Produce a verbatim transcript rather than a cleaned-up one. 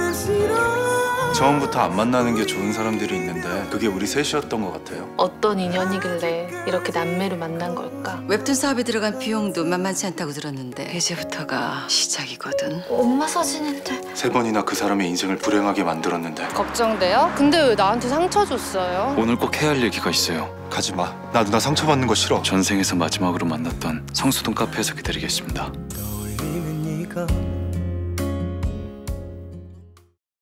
처음부터 안 만나는 게 좋은 사람들이 있는데 그게 우리 셋이었던 것 같아요. 어떤 인연이길래 이렇게 남매로 만난 걸까? 웹툰 사업에 들어간 비용도 만만치 않다고 들었는데 이제부터가 시작이거든. 엄마 사진인데. 세 번이나 그 사람의 인생을 불행하게 만들었는데. 걱정돼요? 근데 왜 나한테 상처 줬어요? 오늘 꼭 해야 할 얘기가 있어요. 가지 마. 나 누나 상처받는 거 싫어. 전생에서 마지막으로 만났던 성수동 카페에서 기다리겠습니다. 떠올리는 네가